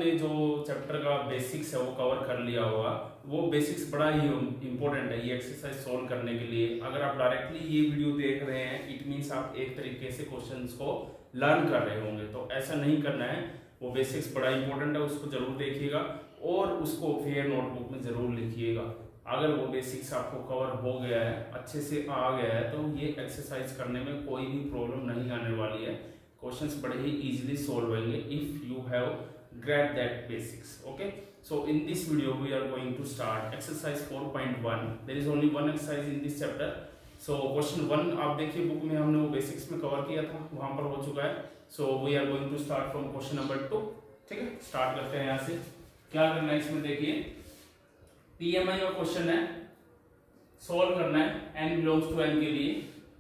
आपने जो चैप्टर का बेसिक्स है वो कवर कर लिया होगा। वो बेसिक्स बड़ा ही इंपॉर्टेंट है ये एक्सरसाइज सॉल्व करने के लिए। अगर आप डायरेक्टली ये वीडियो देख रहे हैं इट मीन्स आप एक तरीके से क्वेश्चंस को लर्न कर रहे होंगे, तो ऐसा नहीं करना है। वो बेसिक्स बड़ा इंपॉर्टेंट है, उसको जरूर देखिएगा और उसको फिर नोटबुक में जरूर लिखिएगा। अगर वो बेसिक्स आपको कवर हो गया है, अच्छे से आ गया है, तो ये एक्सरसाइज करने में कोई भी प्रॉब्लम नहीं आने वाली है। क्वेश्चंस बड़े ही इजीली सॉल्व होंगे if you have grab that basics. Okay, so in this video we are going to start exercise 4.1। There is only one exercise in this chapter. So question 1 आप देखिए book में हमने वो basics में cover किया था, वहां पर हो चुका है। So we are going to start from question number 2। ठीक है, स्टार्ट करते हैं यहाँ से। क्या करना है इसमें देखिए, पीएमआई का क्वेश्चन है, सोल्व करना है n बिलोंग्स टू n के लिए।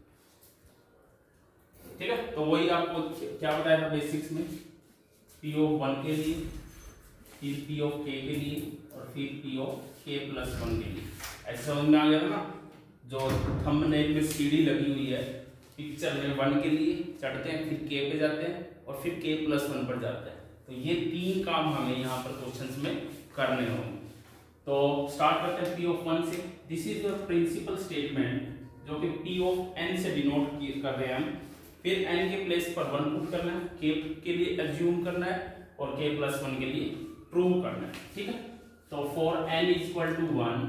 ठीक है, तो वही आपको क्या बताया था बेसिक्स में, p ऑफ 1 के लिए, फिर p ऑफ k के लिए और फिर p ऑफ k प्लस 1 के लिए। ऐसे समझ में आ गया था ना। जो थंबनेल में सीढ़ी लगी हुई है, पिक्चर में 1 के लिए चढ़ते हैं, फिर k पे जाते हैं और फिर k प्लस 1 पर जाते हैं। तो ये 3 काम हमें यहाँ पर क्वेश्चंस में करने होंगे। तो स्टार्ट करते हैं p ऑफ 1 से। This is your principle statement जो कि p ऑफ n से डिनोट कर रहे हैं हम। फिर n के प्लेस पर 1 पुट करना है, k के लिए एज्यूम करना है और k प्लस 1 के लिए प्रूव करना है। ठीक है, तो for n equal to 1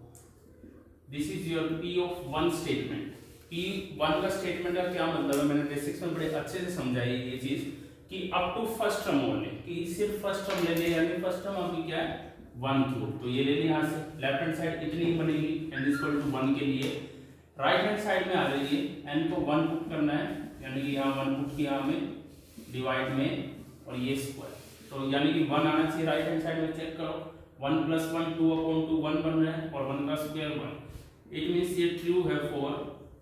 this is your p of 1 statement. p 1 का स्टेटमेंट का क्या मतलब है, मैंने बेसिक्स में बड़े अच्छे से समझाई ये चीज कि up to first term only, कि सिर्फ फर्स्ट टर्म ले ले, यानी फर्स्ट टर्म आपकी क्या है 1 क्यूब। तो ये ले लिया यहाँ से, लेफ्ट हैंड साइड इतनी बनेगी n इक्वल टू 1 के लिए। राइट हैंड साइड में आ जाइए, n को 1 पुट करना है, यानी कि यहाँ 1 पुट किया हमें डिवाइड में और ये स्क्वायर। तो यानी कि 1 आना चाहिए राइट हैंड साइड में, चेक करो 1 प्लस 1 2 अपॉन 2 1 बन रहा है और 1 का स्क्वायर 1। इट मींस ये ट्रू है फॉर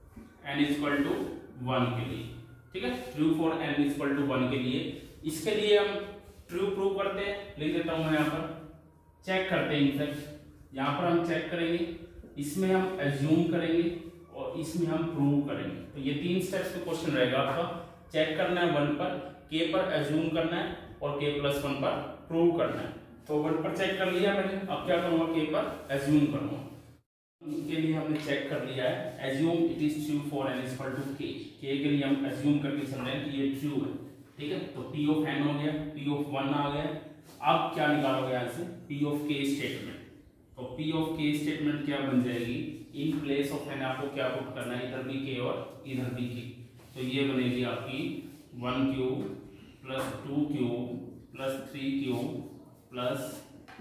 n इक्वल टू 1 के लिए। ठीक है, true for n equal to 1 के लिए। इसके लिए हम ट्रू प्रूव करते हैं, लिख देता हूं मैं यहाँ पर, चेक करते हैं। इनफैक्ट यहाँ पर हम चेक करेंगे, इसमें हम एज्यूम करेंगे और इसमें हम प्रूव करेंगे। तो ये 3 स्टेप्स पे क्वेश्चन रहेगा आपका। चेक करना है 1 पर, k पर एज्यूम करना है और k प्लस 1 पर प्रूव करना है। तो 1 पर चेक कर लिया मैंने, अब क्या करूंगा, k पर एज्यूम करूंगा। के लिए हमने चेक कर लिया है, assume it is true for n equal to k। k के लिए हम एज्यूम करके समझें कि ये ट्रू है। ठीक है, तो p ऑफ n हो गया, p ऑफ 1 आ गया। अब क्या निकालोगे यहाँ से, p ऑफ k स्टेटमेंट। तो p ऑफ k स्टेटमेंट क्या बन जाएगी, इन प्लेस ऑफ n आपको क्या पुट करना है, इधर भी k और इधर भी k। तो ये बनेगी आपकी 1 cube plus 2 cube plus 3 cube plus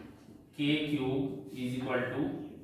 k cube is equal to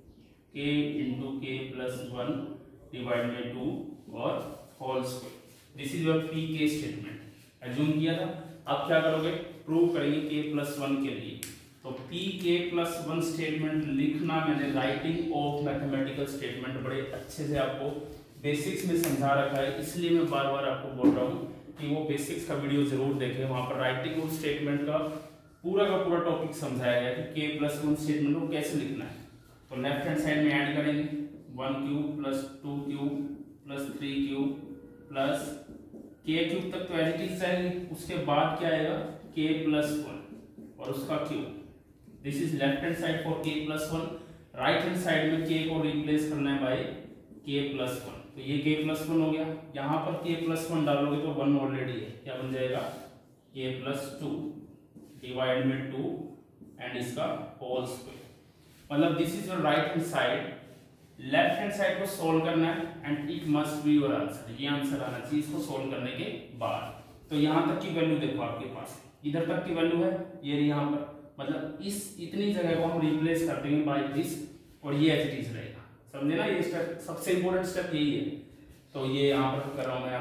k into k plus 1 divide by 2 और whole square. This is your p k statement. Assume किया था, अब क्या करोगे, प्रूव करेंगे k प्लस 1 के लिए। तो p k प्लस 1 स्टेटमेंट लिखना मैंने राइटिंग ऑफ मैथमेटिकल स्टेटमेंट बड़े अच्छे से आपको बेसिक्स में समझा रखा है, इसलिए मैं बार बार आपको बोल रहा हूँ कि वो बेसिक्स का वीडियो जरूर देखें। वहां पर राइटिंग ऑफ स्टेटमेंट का पूरा टॉपिक समझाया गया कि k प्लस 1 स्टेटमेंट को कैसे लिखना है। तो लेफ्ट हैंड साइड में ऐड करेंगे 1 cube plus 2 cube plus 3 cube plus k cube तक तो एज इट इज जाएगी। उसके बाद क्या आएगा, k प्लस 1 और उसका cube. This is left hand side for k plus 1। Right hand side में k को रिप्लेस करना है बाय k प्लस 1। तो ये k प्लस 1 हो गया, यहाँ पर k प्लस 1 डालोगे तो 1 ऑलरेडी है, क्या बन जाएगा k प्लस 2 डिवाइड में 2 एंड इसका होल स्क्वायर। मतलब this is your right hand side. Left hand side को सोल्व करना है and it must be your answer. ये आंसर आना चाहिए इसको सोल्व करने के बाद। तो यहाँ तक की वैल्यू देखो आपके पास, इधर तक की वैल्यू है ये यहाँ पर, मतलब इस इतनी जगह को हम रिप्लेस कर देंगे बाय दिस और ये एज इट इज रहेगा। समझे ना, ये स्टेप सबसे इंपॉर्टेंट स्टेप यही है। तो ये यहाँ पर कर रहा हूँ मैं, यहाँ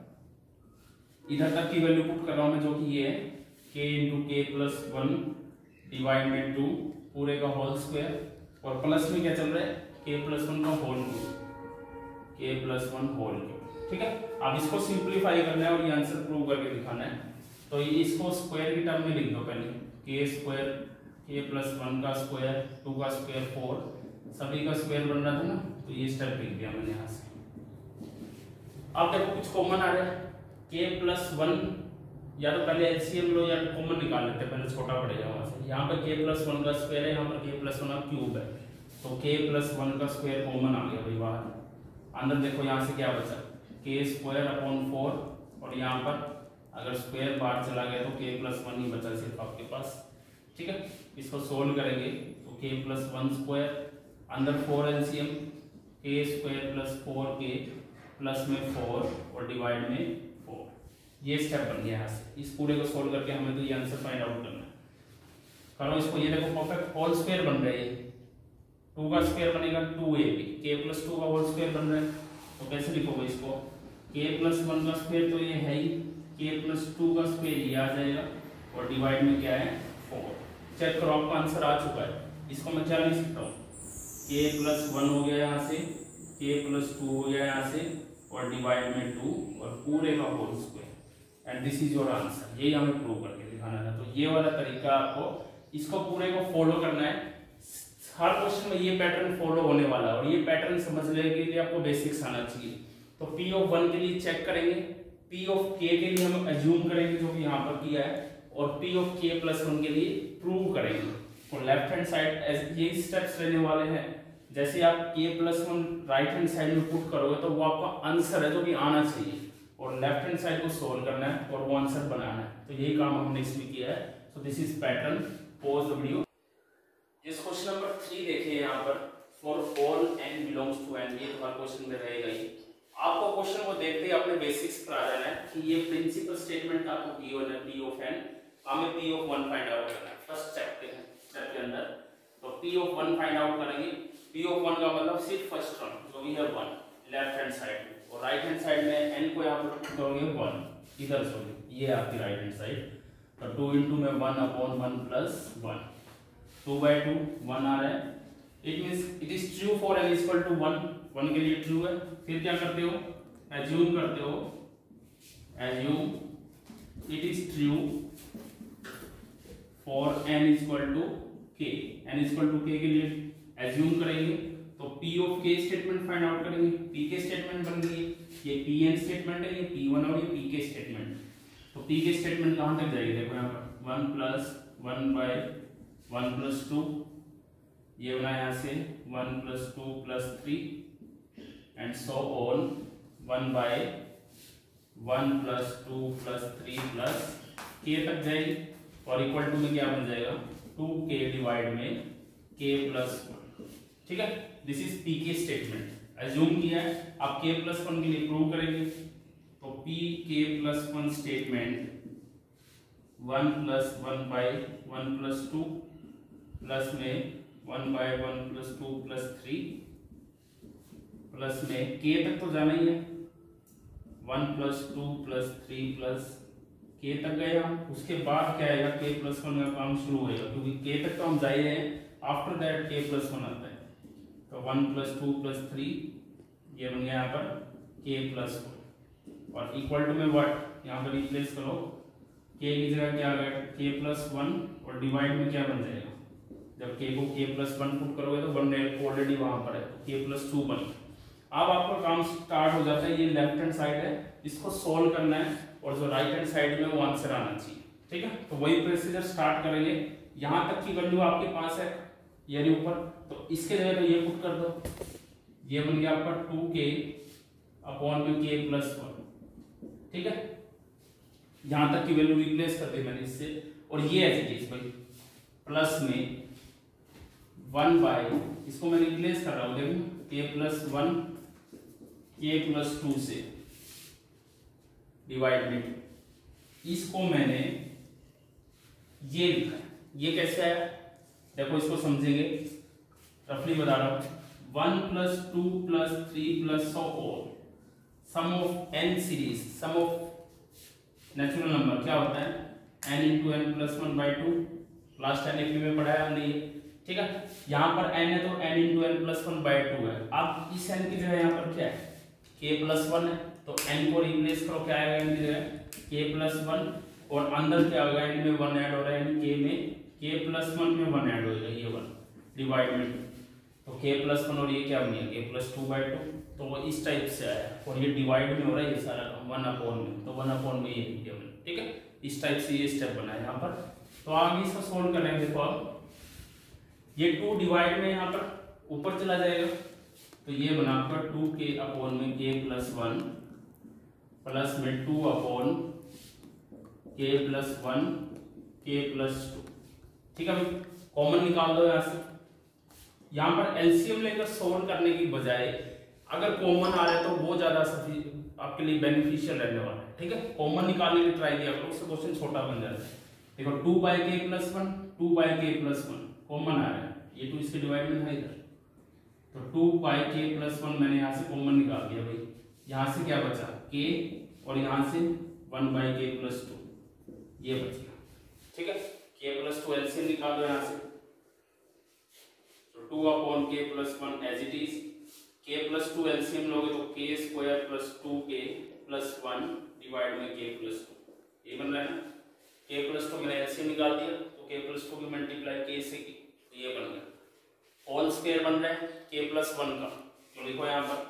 पर इधर तक की वैल्यू पुट कर रहा हूँ मैं, जो कि ये है k into k plus 1 divide में 2 पूरे का होल स्क्वायर और प्लस में क्या चल रहा है, k प्लस 1 का whole cube, k plus 1 whole cube. ठीक है, अब इसको सिंप्लीफाई करना है और ये आंसर प्रूव करके दिखाना है। तो ये इसको स्क्वायर की टर्म में लिख दो पहले, k स्क्वायर k प्लस 1 का स्क्वायर 2 का स्क्वायर 4, सभी का स्क्वायर बन रहा था ना, तो ये स्टेप लिख दिया मैंने यहाँ से। अब देखो कुछ कॉमन आ रहा है, k प्लस 1 या तो पहले एलसीएम लो या कॉमन निकाल लेते हैं, पहले छोटा पड़ेगा वहां से। यहाँ पर k प्लस 1 का स्क्वायर है, यहाँ पर k प्लस 1 का क्यूब है, तो k प्लस 1 का स्क्वायर कॉमन आ गया भाई बाहर। अंदर देखो यहाँ से क्या बचा, k स्क्वायर अपॉन 4, और यहाँ पर अगर स्क्वायर बाहर चला गया तो k प्लस 1 ही बचा सिर्फ आपके पास। ठीक है, इसको सोल्व करेंगे तो k प्लस 1 स्क्वायर, अंदर 4 LCM, k square plus 4k plus में 4 और डिवाइड में 4। ये स्टेप बन गया यहाँ से। इस पूरे को सोल्व करके हमें तो ये आंसर फाइंड आउट करना है। करो इसको, ये देखो परफेक्ट होल स्क्वायर बन रहा है, 2 का स्क्वायर बनेगा 2ab, k प्लस 2 का होल स्क्वायर बन रहा है, तो कैसे लिखोगे इसको, k प्लस 1 का स्क्वायर तो ये है ही, k प्लस 2 का स्क्वायर ये आ जाएगा, और डिवाइड में क्या है 4। चेक करो आपका आंसर आ चुका है। इसको मैं क्या लिख सकता हूँ, k प्लस 1 हो गया यहाँ से, k प्लस 2 हो गया यहाँ से, और डिवाइड में 2 और पूरे का whole square, and this is your answer. यही हमें प्रूव करके दिखाना है। तो ये वाला तरीका आपको, इसको पूरे को फॉलो करना है। हर क्वेश्चन में ये पैटर्न फॉलो होने वाला है, और ये पैटर्न समझने के लिए आपको बेसिक्स आना चाहिए। तो p ऑफ 1 के लिए चेक करेंगे, p ऑफ k के लिए हम अज्यूम करेंगे जो कि यहाँ पर किया है, और p ऑफ k प्लस 1 के लिए प्रूव करेंगे। तो लेफ्ट हैंड साइड ये स्टेप्स रहने वाले हैं। जैसे आप k plus 1 right hand side में पुट करोगे तो वो आपका आंसर है जो कि आना चाहिए, और लेफ्ट हैंड साइड को सोल्व करना है और वो आंसर बनाना है। तो यही काम हमने इसमें किया है। So this is pattern. Pause the video. इस क्वेश्चन नंबर 3 देखिए यहाँ पर, for all n belongs to n, ये तुम्हारा क्वेश्चन में रहेगा ही। आपको क्वेश्चन को देखते ही अपने बेसिक्स पर आ जाना है कि ये प्रिंसिपल स्टेटमेंट आपको गिवन है p ऑफ n, हमें p ऑफ 1 फाइंड आउट करना है फर्स्ट स्टेप के अंदर। तो p ऑफ 1 फाइंड आउट करेंगे। p ऑफ 1 का मतलब सिर्फ फर्स्ट टर्म जो भी है 1 लेफ्ट हैंड साइड में, और राइट हैंड साइड में n को यहाँ पर पुट करोगे 1 इधर, सॉरी ये आपकी राइट हैंड साइड। तो 2 इंटू में 1 अपॉन 1 प्लस 1, 2/2 1 आ रहा है। It means it is true for n equal to 1, 1 के लिए ट्रू है। फिर क्या करते हो, एज्यूम करते हो, assume it is true for n equal to k, n equal to k के लिए एज्यूम करेंगे। तो p of k statement find out करेंगे। p के स्टेटमेंट बन गई, ये pn स्टेटमेंट है, ये p1 और ये p के स्टेटमेंट। तो p के स्टेटमेंट कहां तक जाएगी, देखो यहाँ पर 1 प्लस 1 बाय 1 प्लस 2, ये बना यहाँ से 1 plus 2 plus 3 and so on 1 by 1 plus 2 plus 3 plus k तक जाएगी, और इक्वल टू में क्या बन जाएगा 2k डिवाइड में k प्लस 1। ठीक है, दिस इज p के स्टेटमेंट एज्यूम किया है। आप k प्लस 1 के लिए प्रूव करेंगे। तो p k plus 1 statement 1 plus 1 by 1 plus 2 plus में 1 बाय 1 प्लस 2 प्लस 3 प्लस में k तक तो जाना ही है, 1 प्लस 2 प्लस 3 प्लस k तक गए हम। उसके बाद क्या आएगा, k प्लस 1 का काम शुरू होएगा, क्योंकि k तक तो हम जाए हैं, आफ्टर दैट k प्लस 1 आता है। तो 1 प्लस 2 प्लस 3 ये बन गया यहाँ पर k प्लस 1, और इक्वल टू में व्हाट यहाँ पर रिप्लेस करो, k की जगह क्या आ गया k प्लस 1, और डिवाइड में क्या बन जाएगा, जब k को k प्लस 1 पुट करोगे तो 1 ऑलरेडी वहां पर है, k प्लस 2 बन। अब आपका काम स्टार्ट हो जाता है। ये लेफ्ट हैंड साइड है, इसको सोल्व करना है, और जो राइट हैंड साइड में वो आंसर आना चाहिए। ठीक है, तो वही प्रोसीजर स्टार्ट करेंगे। यहाँ तक की वैल्यू आपके पास है यानी ऊपर, तो इसके जगह पे ये पुट कर दो, ये बन गया आपका 2k अपॉन में k प्लस 1। ठीक है, यहाँ तक की वैल्यू रिप्लेस कर दी मैंने इससे, और ये ऐसे चीज भाई प्लस में 1 बाय, इसको मैं रिप्लेस कर रहा हूँ, देखो k प्लस 1 k प्लस 2 से डिवाइड में, इसको मैंने ये लिखा है। ये कैसे है देखो, इसको समझेंगे, रफली बता रहा हूं। 1 plus 2 plus 3 plus so on sum of n series, sum of natural number क्या होता है n into n plus 1 by 2। Last time एक में पढ़ाया हमने ये। ठीक है, यहाँ पर n है तो n into n plus 1 by 2 है। अब इस n की जगह यहाँ पर क्या है k प्लस 1 है, तो n को रिप्लेस करो, क्या आएगा n की जगह k प्लस 1, और अंदर क्या होगा n में 1 ऐड हो रहा है, यानी k में k प्लस 1 में 1 ऐड होगा, ये 1 डिवाइड में 2, तो k प्लस 1 और ये क्या बन गया k प्लस 2 बाई 2। तो वो इस टाइप से आया, और ये डिवाइड में हो रहा है ये सारा 1 अपॉन में, तो 1 अपॉन में ये। ठीक है, इस टाइप से ये स्टेप बना है यहाँ पर। तो आगे इसको सोल्व करेंगे। देखो अब ये 2 डिवाइड में यहाँ पर ऊपर चला जाएगा, तो ये बना आपका 2k अपॉन में k+1 प्लस में 2 अपॉन k+1 k+2। ठीक है भाई, कॉमन निकाल दो यहाँ से। यहाँ पर एलसीएम लेकर सोल्व करने की बजाय अगर कॉमन आ रहा है तो वो ज्यादा आपके लिए बेनिफिशियल रहने वाला है। ठीक है, कॉमन निकालने की ट्राई किया करो, उससे क्वेश्चन छोटा बन जाता है। देखो 2/k+1 2/k+1 कॉमन आ रहा है, ये 2 इसके डिवाइड में था इधर, तो 2/k+1 मैंने यहाँ से कॉमन निकाल दिया भाई। यहाँ से क्या बचा k और यहाँ से 1/k+2 ये बच गया। ठीक है, k+2 एलसीएम निकाल दो यहाँ से, तो 2/k+1 as it is. k+2 LCM लोगे तो k² + 2k+1 डिवाइड में k+2 ये बन रहा है ना। k+2 मैंने एलसीएम निकाल दिया, तो k+2 की मल्टीप्लाई k से की, तो ये बन गया। होल स्क्वायर बन रहा है k+1 का, तो लिखो यहाँ पर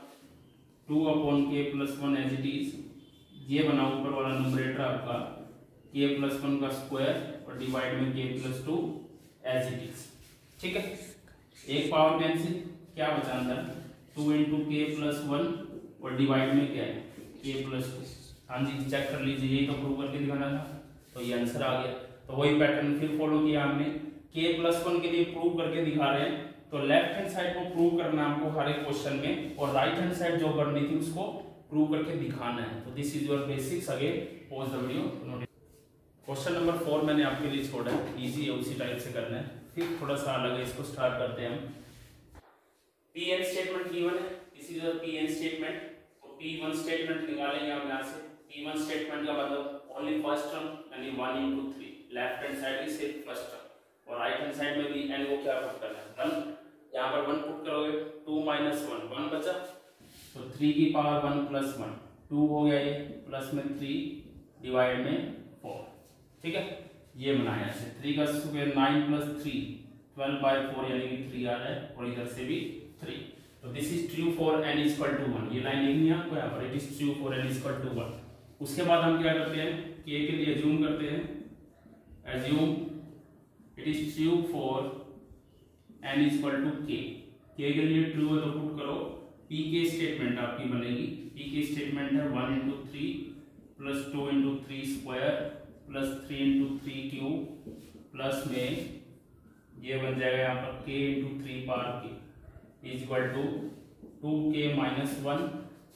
2/k+1 एज इट इज। ये बना ऊपर वाला न्यूमरेटर आपका k+1 का स्क्वायर और डिवाइड में k+2 एज इट इज। ठीक है, एक पावर कैंसिल, क्या बचा अंदर 2 × k+1 और डिवाइड में क्या है k+2। हाँ जी, चेक कर लीजिए, यही तो प्रूव करके दिखाना था, तो ये आंसर आ गया। तो वही पैटर्न फिर फॉलो किया हमने, k+1 के लिए प्रूव करके दिखा रहे हैं, तो लेफ्ट हैंड साइड को प्रूव करना है आपको हर एक क्वेश्चन में, और राइट हैंड साइड जो करनी थी उसको प्रूव करके दिखाना है। तो this is your basics. Again pause the video. Question number 4 मैंने आपके लिए छोड़ा है, इजी है, उसी टाइप से करना है, फिर थोड़ा सा अलग है, इसको स्टार्ट करते हैं हम। Pn स्टेटमेंट गिवन है, this is your Pn statement. तो P1 स्टेटमेंट निकालेंगे हम यहाँ से। P1 स्टेटमेंट का मतलब ओनली फर्स्ट टर्म यानी 1 × 3, लेफ्ट हैंड साइड की सिर्फ फर्स्ट टर्म, और राइट हैंड साइड में भी n को क्या पुट करना है 1। यहाँ पर 1 पुट करोगे, 2 - 1 1 बचा, तो 3 की पावर 1 + 1 2 हो गया, ये प्लस में 3 डिवाइड में 4। ठीक है, ये बनाया ऐसे 3 का स्क्वायर 9 + 3 12/4 यानी कि 3 आ रहा है, और इधर से भी 3। तो this is true for n = 1। ये लाइन लिखनी है आपको यहाँ पर, it is true for n = 1। उसके बाद हम क्या करते हैं, k के लिए अज्यूम करते हैं, assume it is true for n = k। k के लिए ट्रू है तो पुट करो, pk स्टेटमेंट आपकी बनेगी। pk स्टेटमेंट है 1 × 3 + 2 × 3² + 3 × 3³ प्लस में ये बन जाएगा यहाँ पर k × 3 power k = 2k - 1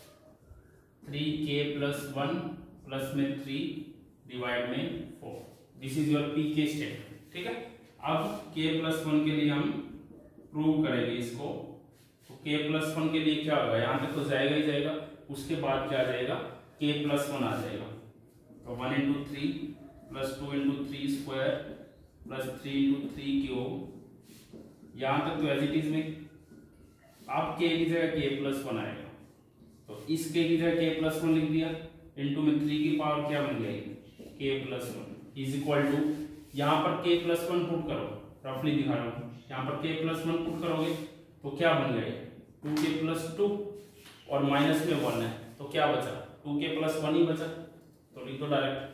3k + 1 plus में 3 डिवाइड में 4। This is your pk statement. ठीक है, अब k+1 के लिए हम प्रूव करेंगे इसको। तो k+1 के लिए क्या होगा, यहाँ तक तो जाएगा ही जाएगा, उसके बाद क्या आ जाएगा k+1 आ जाएगा। तो 1 × 3 + 2 × 3² + 3 × 3³ यहाँ तक तो एज इट इज में। आप k की जगह k+1 आएगा, तो इस k की जगह k+1 लिख दिया, इनटू में 3 की पावर क्या बन जाएगी k+1 इज इक्वल टू, यहाँ पर k+1 पुट करो, रफली दिखा रहा हूँ, यहाँ पर k+1 पुट करोगे तो क्या बन जाएगा 2k+2 और माइनस में 1 है, तो क्या बचा 2k+1 ही बचा, तो लिख दो डायरेक्ट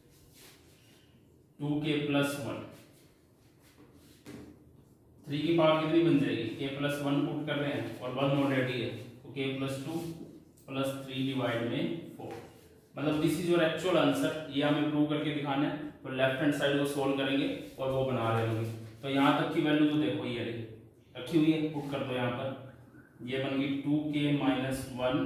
2k+1। 3 की पावर कितनी बन जाएगी, k+1 पुट कर रहे हैं और 1 ऑलरेडी है, तो k+2 + 3 डिवाइड में 4। मतलब this is your actual answer. ये हमें प्रूव करके दिखाना है, तो लेफ्ट हैंड साइड को सोल्व करेंगे और वो बना रहे होंगे। तो यहाँ तक की वैल्यू तो देखो ये रखी हुई है, पुट कर दो यहाँ पर। ये बन गई 2k - 1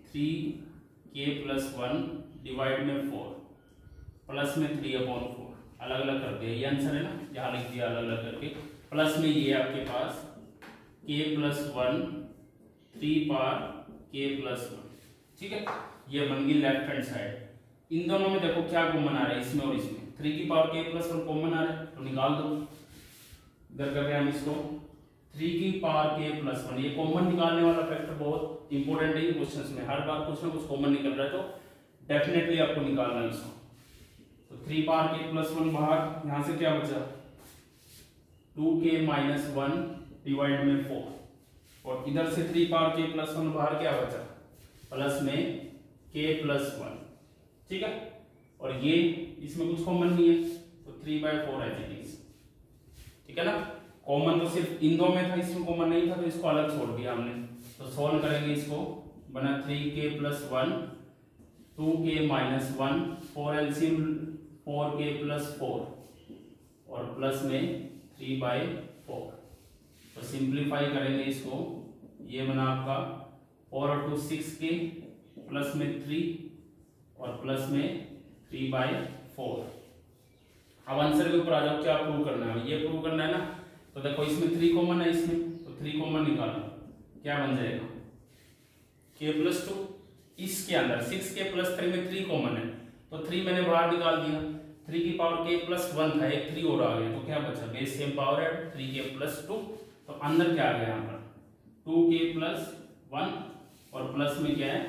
3k+1 डिवाइड में 4 प्लस में 3/4 अलग अलग कर दिया, ये आंसर है ना, यहाँ लिख दिया अलग अलग करके। प्लस में ये आपके पास k+1 3 पावर k+1। ठीक है, ये बन गई लेफ्ट हैंड साइड। इन दोनों में देखो क्या कॉमन आ रहा है, इसमें और इसमें 3 की पावर k+1 कॉमन आ रहा है, तो निकाल दो। इधर कर रहे हैं हम इसको 3 की पावर k+1, ये कॉमन निकालने वाला फैक्टर बहुत इंपॉर्टेंट है क्वेश्चंस में, हर बार कुछ ना कुछ कॉमन निकल रहा है, तो डेफिनेटली आपको निकालना है इसको। तो 3 पावर k+1 बाहर, यहाँ से क्या बचा 2k - 1 डिवाइड में 4, और इधर से 3 पावर k+1 बाहर क्या बचा प्लस में k+1। ठीक है, और ये इसमें कुछ कॉमन नहीं है, तो 3/4 एज इट इज, ठीक है ना। कॉमन तो सिर्फ इन दो में था, इसमें कॉमन नहीं था तो इसको अलग छोड़ दिया हमने। तो सॉल्व करेंगे इसको, बना 3k + 1 2k - 1 4 एलसीएम 4k + 4 और प्लस में 3/4। तो सिंप्लीफाई करेंगे इसको, ये बना आपका 4 और 2 6k प्लस में 3 और प्लस में 3/4। अब आंसर के ऊपर आ जाओ, क्या प्रूव करना है, ये प्रूव करना है ना। तो देखो इसमें 3 कॉमन है, इसमें तो 3 कॉमन निकालो, क्या बन जाएगा k + 2। इसके अंदर 6k + 3 में 3 कॉमन है, तो 3 मैंने बाहर निकाल दिया, 3 की पावर k + 1 था, एक 3 और आ गया, तो क्या बचा, बेस सेम पावर है 3k + 2। तो अंदर क्या आ गया यहाँ पर 2k + 1 और प्लस में क्या है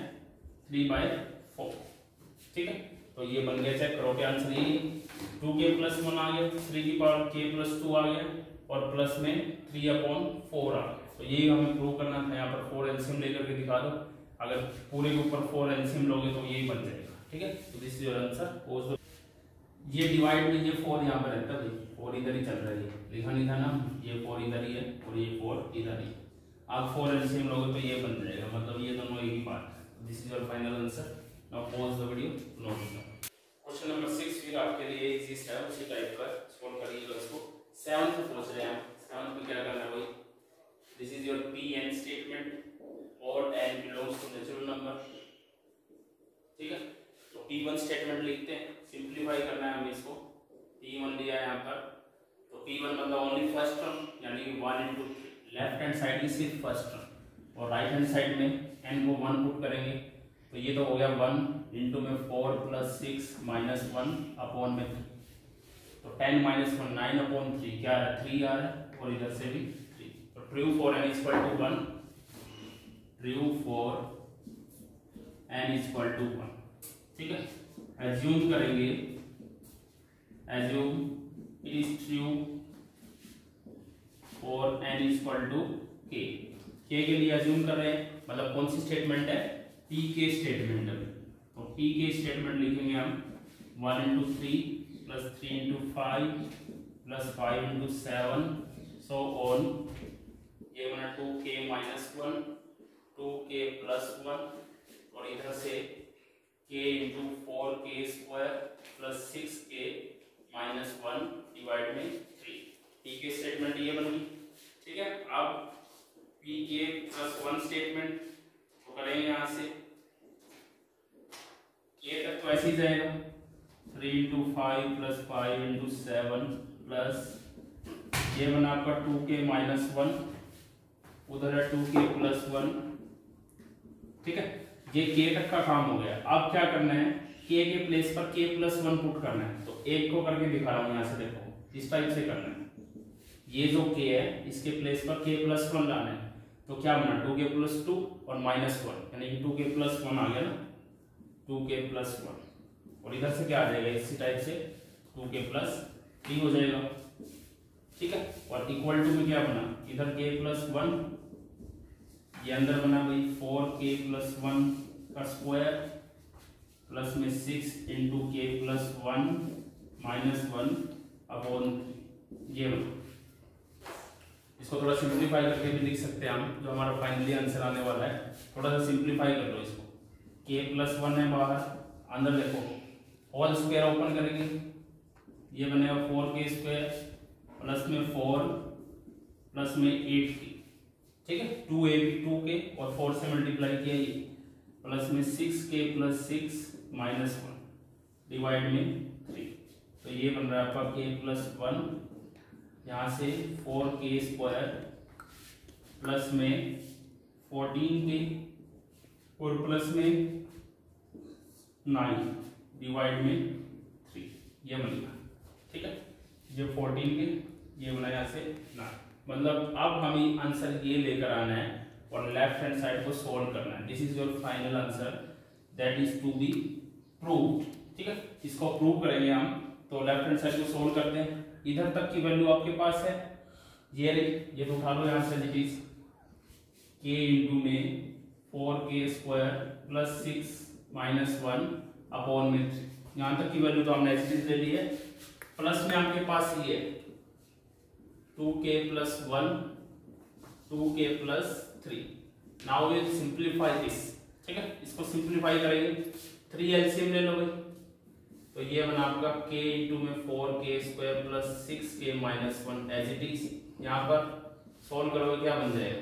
3/4, ठीक है। तो ये बन गया, चेक करो क्या आंसर है। 2k + 1 आ गया, 3 की पावर k + 2 आ गया और प्लस में 3/4 आ गया। तो यही हमें प्रूव करना था। यहाँ पर 4 एलसीएम लेकर के दिखा दो, अगर पूरे के ऊपर 4 एलसीएम लोगे तो यही बन जाएगा, ठीक है। तो दिस इज योर आंसर। ये डिवाइड में ये 4 यहाँ पर रहता है, 4 इधर ही चल रहा है, लिखा नहीं था ना, ये 4 इधर ही है और ये 4 इधर ही। आप 4 एलसीएम लोगे तो ये बन जाएगा, मतलब ये दोनों एक ही बात है। This is your final answer. Now pause the video, note down. Question number 6 फिर आपके लिए इजी है, उसी टाइप का सॉल्व करिएगा इसको। 7th से पूछ रहे हैं, 7th में क्या करना है भाई, this is your Pn statement और n belongs to natural number, ठीक है। तो P1 स्टेटमेंट लिखते हैं, सिंप्लीफाई करना है हमें इसको। P1 लिया है यहाँ पर, तो P1 मतलब ओनली फर्स्ट टर्म, यानी 1 × 3, लेफ्ट हैंड साइड की सिर्फ फर्स्ट टर्म और राइट हैंड साइड में n को 1 पुट करेंगे, तो ये तो हो गया 1 × में 4 + 6 - 1 में 3, तो 10 - 1 9/3, क्या आ रहा है 3 आ रहा है और इधर से भी 3। तो true for n = 1, true for n = 1, ठीक है। एज्यूम करेंगे, assume it is true for n = k। k के लिए एज्यूम कर रहे हैं, मतलब कौन सी स्टेटमेंट है, pk स्टेटमेंट है। तो pk स्टेटमेंट लिखेंगे हम 1 × 3 + 3 × 5 + 5 × 7 सो ऑन। ये बना 2k - 1 2k + 1 और इधर से k × 4k² + 6k - 1 डिवाइड में 3। pk स्टेटमेंट ये बन गई, ठीक है। अब pk + 1 स्टेटमेंट तो करेंगे यहाँ से, k तक तो ऐसे ही जाएगा, 3 × 5 + 5 × 7 प्लस ये बना आपका 2k - 1, उधर है 2k + 1, ठीक है। ये k तक का काम हो गया। अब क्या करना है, k के प्लेस पर k + 1 पुट करना है। तो एक को करके दिखा रहा हूँ यहाँ से, देखो इस टाइप से करना है। ये जो k है इसके प्लेस पर k + 1 लाना है, तो क्या बना 2k + 2 और -1, यानी कि 2k + 1 आ गया ना, 2k + 1 और इधर से क्या आ जाएगा, इसी टाइप से 2k + 3 हो जाएगा, ठीक है। और इक्वल टू में क्या बना, इधर k + 1, ये अंदर बना भाई 4k + 1 का स्क्वायर प्लस में 6 × k + 1 -1/3, ये बना। इसको थोड़ा सिंप्लीफाई करके भी लिख सकते हैं हम, जो हमारा फाइनली आंसर आने वाला है। थोड़ा सा सिंप्लीफाई कर लो इसको, k + 1 है बाहर, अंदर देखो होल स्क्वायर ओपन करेंगे, ये बनेगा 4k² प्लस में 4 प्लस में 8k, ठीक है। 2ab 2k और 4 से मल्टीप्लाई किया, ये प्लस में 6k + 6 - 1 डिवाइड में 3। तो ये बन रहा है आपका k + 1, यहाँ से 4k² प्लस में 14k और प्लस में 9 डिवाइड में 3, ये बनेगा, ठीक है। ये 14k, ये बना यहाँ से 9, मतलब अब हमें आंसर ये लेकर आना है और लेफ्ट हैंड साइड को सोल्व करना है। This is your final answer that is to be proved, ठीक है। इसको प्रूव करेंगे हम, तो लेफ्ट हैंड साइड को सोल्व करते हैं। इधर तक की वैल्यू आपके पास है, ये तो उठा लो यहाँ से, इट इज k × में 4k² + 6 - 1/3, यहाँ तक की वैल्यू तो हमने एज इट इज ले ली है। प्लस में आपके पास ये 2k + 1 2k + 3। Now we simplify this, ठीक है, इसको सिंप्लीफाई करेंगे। 3 एलसीएम ले लो भाई, तो ये बना आपका k * में 4k² + 6k - 1 as it is. यहाँ पर सोल्व करोगे क्या बन जाएगा,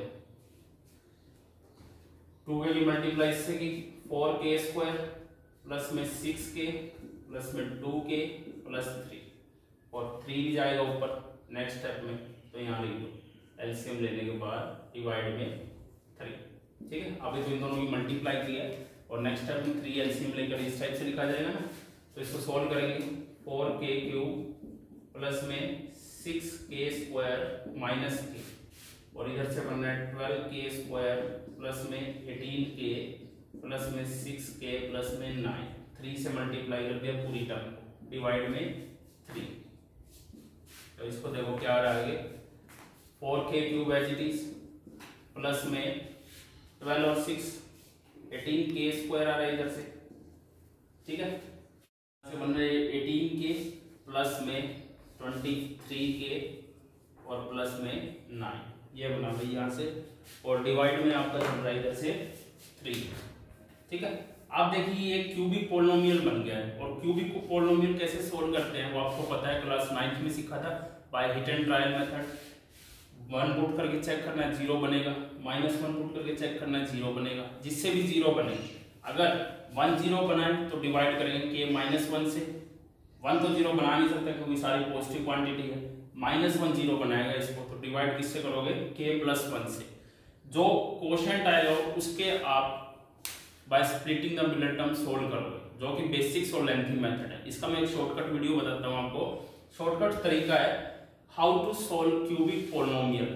2k की मल्टीप्लाई इससे की 4k² प्लस में 6k प्लस में 2k + 3 और 3 भी जाएगा ऊपर नेक्स्ट स्टेप में, तो यहाँ लिख दो एलसीएम लेने के बाद डिवाइड में 3, ठीक है। अभी तो इन दोनों की मल्टीप्लाई किया है और नेक्स्ट स्टेप में 3 एलसीएम लेकर इस टाइप से लिखा जाएगा ना। तो इसको सॉल्व करेंगे, 4k³ प्लस में 6k² माइनस k और इधर से बन रहा है 12k² प्लस में 18k प्लस में 6k प्लस में 9, 3 से मल्टीप्लाई कर दिया पूरी टर्म को, डिवाइड में 3। तो इसको देखो क्या आ रहा है आगे, 4k³ as it is plus में 12 और 6 18k² आ रहा है इधर से, ठीक है। से बन रहे 18k प्लस में 23k और प्लस में 9, ये बना भाई यहाँ से, और डिवाइड में आपका बन रहा है इधर से 3, ठीक है। आप देखिए ये क्यूबिक पोलिनोमियल बन गया है, और क्यूबिक पोलिनोमियल कैसे सोल्व करते हैं वो आपको पता है, क्लास 9th में सीखा था by hit and trial method. 1 put करके चेक करना है 0 बनेगा, -1 पुट करके चेक करना है 0 बनेगा, जिससे भी 0 बने। अगर 1 0 बनाए तो डिवाइड करेंगे k -1 से, 1 तो 0 बना नहीं सकते क्योंकि सारी पॉजिटिव क्वांटिटी है, -1 0 बनाएगा इसको, तो डिवाइड किससे करोगे, k + 1 से। जो क्वोशिएंट आएगा उसके आप by splitting the middle term solve करोगे, जो कि बेसिक्स और लेंथी मेथड है। इसका मैं एक शॉर्टकट वीडियो बताता हूँ आपको। शॉर्टकट तरीका है how to solve cubic polynomial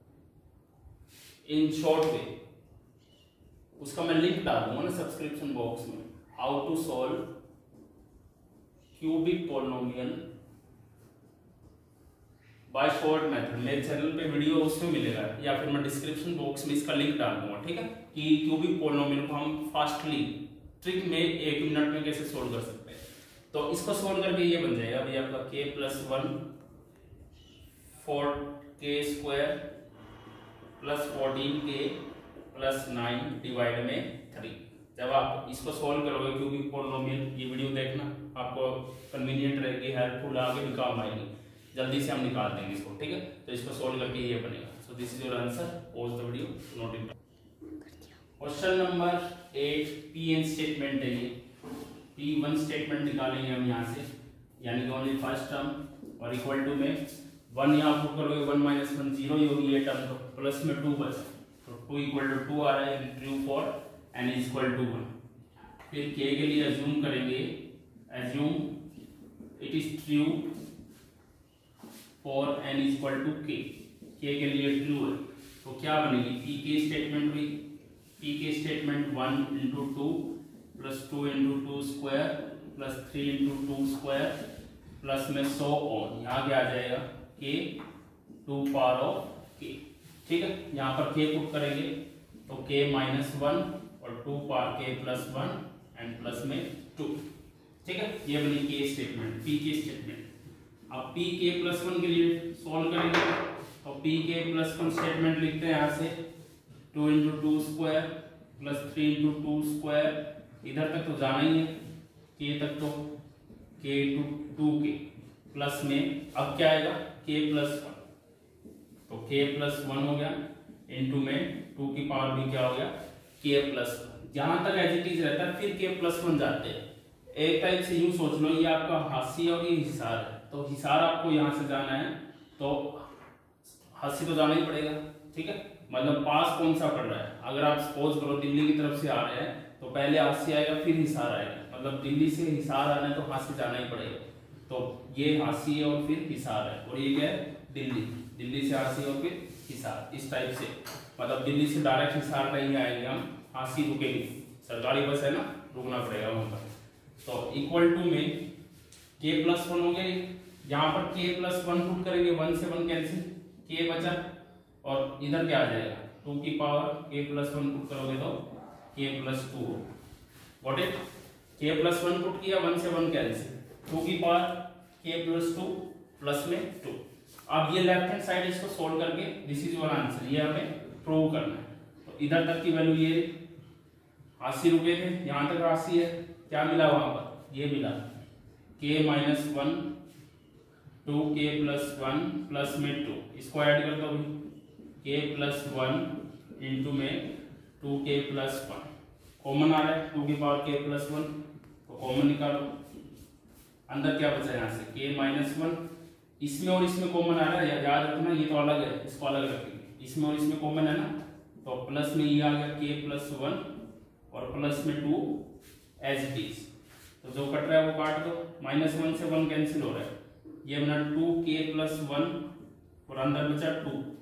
in short way, उसका मैं लिंक डाल दूंगा ना सब्सक्रिप्शन बॉक्स में। How to solve cubic polynomial by short method, मेरे चैनल पे वीडियो उसमें मिलेगा, या फिर मैं डिस्क्रिप्शन बॉक्स में इसका लिंक डाल दूंगा, ठीक है, कि क्यूबिक पोलिनोमियल को हम फास्टली ट्रिक में 1 मिनट में कैसे सोल्व कर सकते हैं। तो इसको सोल्व करके ये बन जाएगा भैया आपका k + 1 4k² plus 14k plus 9 divide में 3। जब आप इसको सोल्व करोगे क्यूबिक पोलिनोमियल, ये वीडियो देखना आपको कन्वीनियंट रहेगी, हेल्पफुल, आगे भी काम आएगी, जल्दी से हम निकाल देंगे इसको, ठीक है। तो इसको सोल्व करके ये बनेगा। So this is your answer, pause the video, note it. Question number 8 Pn statement है ये, P1 स्टेटमेंट निकालेंगे हम यहाँ से, यानी कि ओनली फर्स्ट टर्म और इक्वल टू में 1 यहाँ पुट करोगे, 1 - 1 0 ही होगी ये टर्म, तो प्लस में 2 बचा, तो 2 = 2 आ रहा है, ट्रू फॉर n = 1। फिर k के लिए अज्यूम करेंगे, assume it is true for n = k, k के लिए ट्रू है, तो क्या बनेगी, pk स्टेटमेंट हुई, pk statement 1 × 2 plus 2 × 2 square plus 3 × 2 square plus में सो ऑन, यहाँ क्या आ जाएगा k 2 पावर ऑफ k, ठीक है। यहाँ पर k पुट करेंगे तो k -1 और 2 पावर k + 1 एंड प्लस में 2, ठीक है। ये बनी k स्टेटमेंट, pk स्टेटमेंट। अब pk + 1 के लिए सॉल्व करेंगे, तो pk + 1 स्टेटमेंट लिखते हैं यहाँ से 2 × 2 स्क्वायर प्लस 3 × 2 स्क्वायर, इधर तक तो जाना ही है k तक, तो k * 2k प्लस में अब क्या आएगा k + 1, तो k + 1 हो गया, इनटू में 2 की पावर भी क्या हो गया k + 1। जहां तक एज इट इज रहता है फिर k + 1 जाते हैं। एक टाइप से यूं सोच लो, ये आपका हाशिया और ये हिसार है, तो हिसार आपको यहाँ से जाना है तो हाशिया तो जाना ही पड़ेगा, ठीक है। मतलब पास कौन सा पड़ रहा है, अगर आप सपोज करो दिल्ली की तरफ से आ रहे हैं तो पहले हाशिया आएगा फिर हिसार आएगा, मतलब दिल्ली से हिसार आना है तो हाशिया जाना ही पड़ेगा, तो ये हाशिया और फिर हिसार है, और ये क्या है दिल्ली, दिल्ली से हाशिया और फिर हिसार, इस टाइप से, मतलब दिल्ली से डायरेक्ट हिसार नहीं आएंगे हम, हाशिया रुकेगी, सरकारी बस है ना, रुकना पड़ेगा वहां पर। तो इक्वल टू में k + 1 हो गया, यहाँ पर k + 1 पुट करेंगे, 1 से 1 कैंसिल, k बचा, और इधर क्या आ जाएगा 2 की पावर k + 1 पुट करोगे तो k + 2, got it, k plus 1 put किया, 1 से 1 कैंसिल, 2 की पावर k प्लस 2 प्लस में 2। अब ये लेफ्ट हैंड साइड इसको सोल्व करके दिस इज वन आंसर, ये हमें प्रूव करना है। तो इधर तक की वैल्यू ये 80 रुपए थे, यहाँ तक 80 है, क्या मिला वहां पर, ये मिला k minus 1 2k plus 1 plus में 2, इसको ऐड कर दो भाई, k प्लस 1 इंटू में 2k प्लस 1, कॉमन आ रहा है 2 की पावर k प्लस 1, तो कॉमन निकालो, अंदर क्या बचा यहाँ से k माइनस 1, इसमें और इसमें कॉमन आ रहा है, याद रखना ये तो अलग है, इसको अलग रखेंगे, इसमें और इसमें कॉमन है ना, तो प्लस में ये आ गया k प्लस 1 और प्लस में 2 एज इट इज, तो जो कट रहा है वो काट दो, माइनस 1 से 1 कैंसिल हो रहा है, ये बना 2k प्लस 1 और अंदर बचा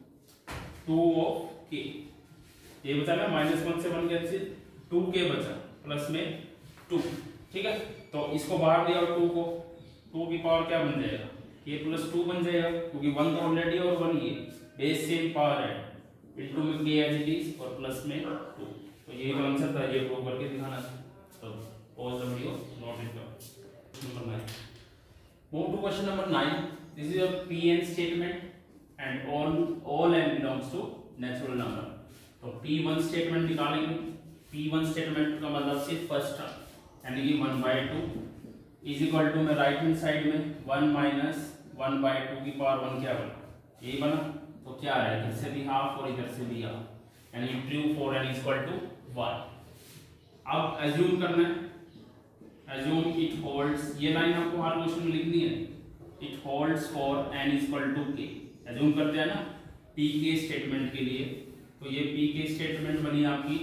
2 ऑफ k, ये बचा ना माइनस 1 से 1 कैंसिल, 2k बचा प्लस में 2, ठीक है। तो इसको बाहर लिया और 2 को, 2 की पावर क्या बन जाएगा, k प्लस 2 बन जाएगा, क्योंकि 1 तो ऑलरेडी और 1 ये बेस सेम पावर है, इनटू में k एज इट इज और प्लस में 2, तो ये जो आंसर था ये प्रूव करके दिखाना था। तो pause the video, note it down. Number 9, move to question number 9। This is a pn statement and all n belongs to natural number. तो p1 स्टेटमेंट निकालेंगे, p1 स्टेटमेंट का मतलब सिर्फ फर्स्ट टर्म यानी कि 1/2 इज इक्वल टू में right hand side में 1 minus 1/2 की पावर 1 क्या बना, यही बना, तो क्या है इधर से भी हाफ और इधर से भी हाफ, यानी true for n is equal to 1। अब एज्यूम करना है, एज्यूम इट होल्ड्स, ये लाइन आपको हर क्वेश्चन में लिखनी है, it holds for n is equal to k, assume करते हैं ना pk स्टेटमेंट के लिए, तो ये pk स्टेटमेंट बनी आपकी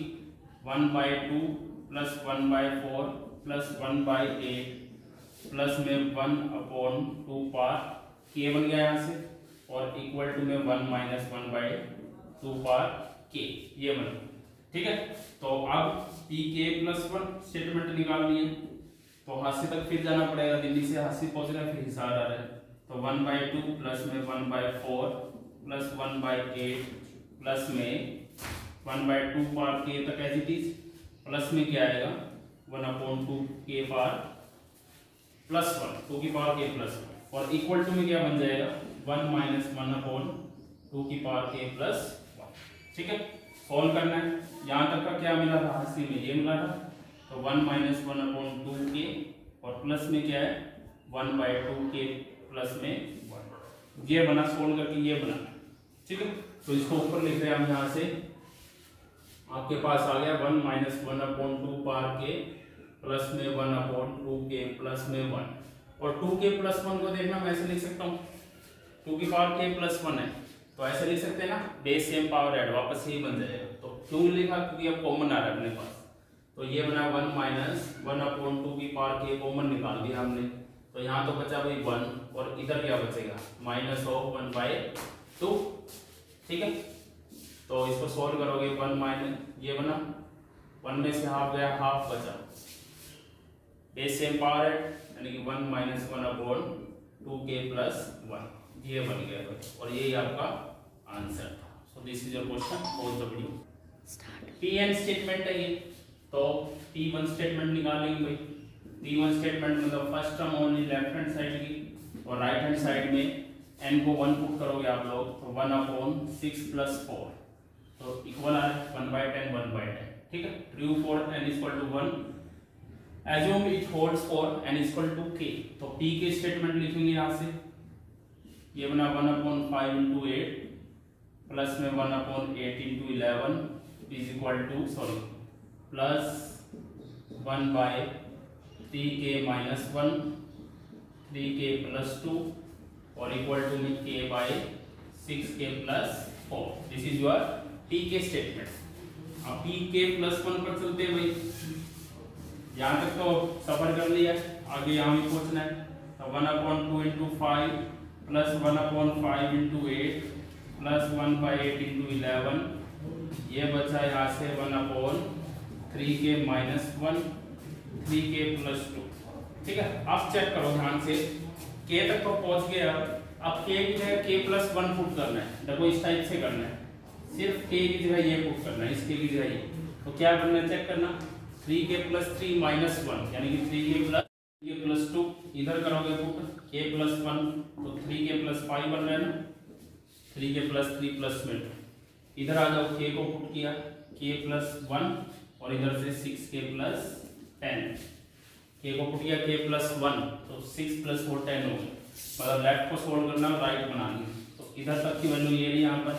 1/2 प्लस 1/4 प्लस 1/8 प्लस में 1/2 पार k बन गया यहाँ से, और इक्वल टू में 1 माइनस 1/2 पार k, ये बना, ठीक है। तो अब pk प्लस 1 स्टेटमेंट निकाल लिए, तो हास्य तक फिर जाना पड़ेगा, दिल्ली से हास्य पहुंच रहा है, फिर हिसार आ रहा है, तो 1/2 प्लस में 1/4 प्लस 1/8 प्लस में 1/2 पार k तक एज इट इज, प्लस में क्या आएगा 1/2 k पार प्लस 1, 2 की पावर k प्लस 1, और इक्वल टू में क्या बन जाएगा 1 माइनस 1/2 की पावर k प्लस 1, ठीक है। सॉल्व करना है, यहाँ तक का क्या मिला था, हास्य में ये मिला था, तो 1 माइनस 1/2 k और प्लस में क्या है 1/2 k प्लस में 1, ये बना, सोल्व करके ये बना, ठीक है। तो इसको ऊपर लिख रहे हैं हम, यहाँ से आपके पास आ गया 1 माइनस 1/2 पावर k प्लस में 1/2 k प्लस में 1, और 2k प्लस 1 को देखना मैं ऐसे लिख सकता हूँ, 2 की पावर k प्लस 1 है, तो ऐसे लिख सकते हैं ना, बेस सेम पावर ऐड, वापस यही बन जाएगा। तो क्यों लिखा, क्योंकि अब कॉमन आ रहा है अपने पास, तो ये बना 1 माइनस 1/2 की पावर k, कॉमन निकाल दिया हमने, तो यहाँ तो बचा भाई 1, और इधर क्या बचेगा माइनस ऑफ 1/2, ठीक है। तो इसको सॉल्व करोगे 1 माइनस, ये बना 1 में से हाफ गया, हाफ बचा, बेस सेम पावर है, यानी कि 1 माइनस 1/2 k प्लस 1, ये बन गया भाई, और यही आपका आंसर था। So this is your question, pause the video. pn statement है ये, तो p1 स्टेटमेंट निकालेंगे भाई, p1 स्टेटमेंट मतलब first term only left hand side की, और राइट हैंड साइड में n को 1 पुट करोगे आप लोग, तो 1/6 प्लस 4, तो इक्वल आ रहा है 1/10 1/10, ठीक है। True for n is equal to 1, assume it holds for n is equal to k, तो p के स्टेटमेंट लिखेंगे यहाँ से, ये बना 1/5 इंटू 8 प्लस में 1/8 into 11 is equal to, sorry, plus 1/3k minus 1 3k plus 2 और इक्वल टू में k by 6k plus 4, this is your pk statement. अब pk प्लस 1 पर चलते हैं भाई, यहाँ तक तो सफर कर लिया, आगे यहाँ भी पहुँचना है, तो 1/2 into 5 plus 1/5 into 8 plus 1/8 into 11, ये बचा यहाँ से 1/3k माइनस 1 3k प्लस 2, ठीक है। अब चेक करो ध्यान से, k तक तो पहुंच गया, अब k की जगह k प्लस 1 पुट करना है, देखो इस टाइप से करना है, सिर्फ k की जगह ये पुट करना है, इस k की जगह ये, तो क्या करना है चेक करना, 3k+3 -1 यानी कि 3k+2 इधर करोगे पुट k+1 तो 3k+5 बन रहा है ना, 3k+3 में इधर आ जाओ, k को पुट किया k+1 और इधर से 6k+10, k को पुट किया k+1 तो 6 + 4 10 हो गया, मतलब लेफ्ट को सोल्व करना राइट बनानी है। तो इधर तक की वैल्यू ये रही यहाँ पर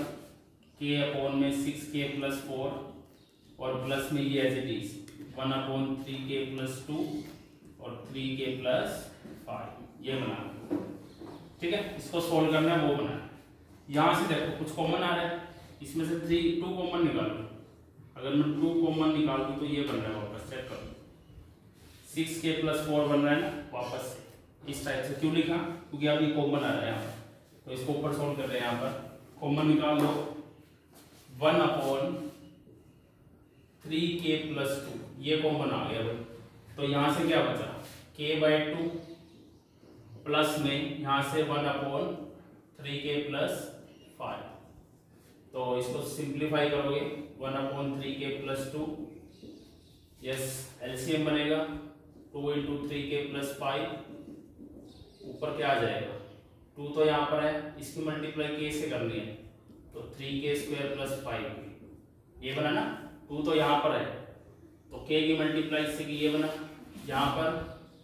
k/6k+4 और प्लस में ये एज इट इज 1/3k+2 और 3k+5 ये बना, ठीक है। इसको सोल्व करना है वो बना। यहाँ से देखो कुछ कॉमन आ रहा है, इसमें से 2 कॉमन निकालो, अगर मैं 2 कॉमन निकाल दूँ तो ये बन रहा है, वापस चेक करो 6k+4 बन रहा है ना, वापस इस टाइप से। क्यों लिखा? क्योंकि अभी कॉमन आ रहा है यहाँ पर, तो इसको ऊपर सोल्व कर रहे हैं। यहाँ पर कॉमन निकाल दो 1/3k+2 ये कॉमन आ गया भाई। तो यहाँ से क्या बचा k/2 प्लस में यहाँ से 1/3k+5, तो इसको सिंप्लीफाई करोगे 1/3k+2, यस एलसीएम बनेगा 2 × 3k+5, ऊपर क्या आ जाएगा 2 तो यहाँ पर है, इसकी मल्टीप्लाई k से करनी है तो 3k² + 5 ये बना ना, 2 तो यहाँ पर है तो k की मल्टीप्लाई से की ये बना, यहाँ पर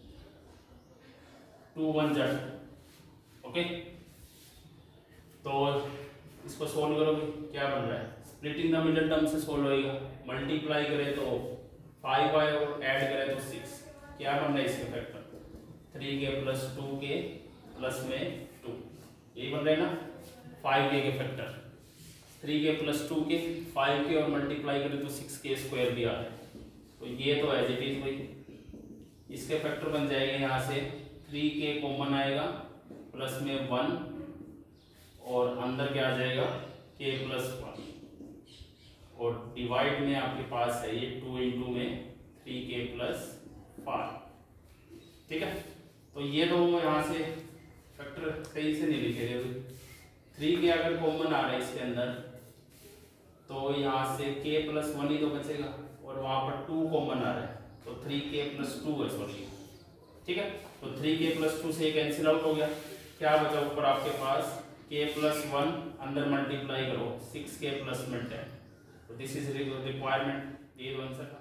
2 1 जा, ओके। तो इसको सोल्व करोगे क्या बन रहा है, split in the middle term से सोल्व होएगा, मल्टीप्लाई करें तो 5y और ऐड करें तो 6, क्या बन रहा है इसके फैक्टर 3k+2 के प्लस में 2, यही बन रहे हैं ना 5k के फैक्टर, 3k+2 के 5k और मल्टीप्लाई करें तो 6k² भी आ रहा है। तो ये तो एज इट इज भाई, इसके फैक्टर बन जाएंगे, यहाँ से 3k कॉमन आएगा प्लस में 1 और अंदर क्या आ जाएगा k+1 और डिवाइड में आपके पास है ये 2 × में 3k+5, ठीक है। तो ये दो यहाँ से फैक्टर सही से नहीं लिखे गए, 3k अगर कॉमन आ रहा है इसके अंदर तो यहाँ से k+1 ही तो बचेगा और वहाँ पर 2 कॉमन आ रहा है तो 3k+2 है, सॉरी, ठीक है। तो 3k+2 से कैंसिल आउट हो गया, क्या बचा ऊपर आपके पास k+1, अंदर मल्टीप्लाई करो 6k+10, तो दिस इज रिक्वायरमेंट, ये आंसर।